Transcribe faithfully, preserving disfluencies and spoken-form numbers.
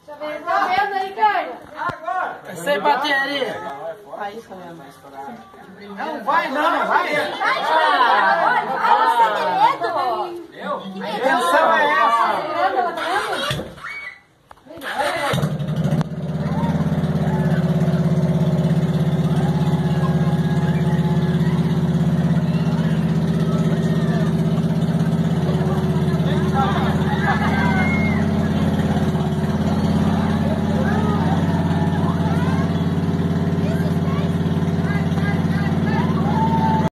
Tá vendo aí, cara? Agora! É sem bateria. Aí, tá vendo? Não vai, não, não vai! Vai,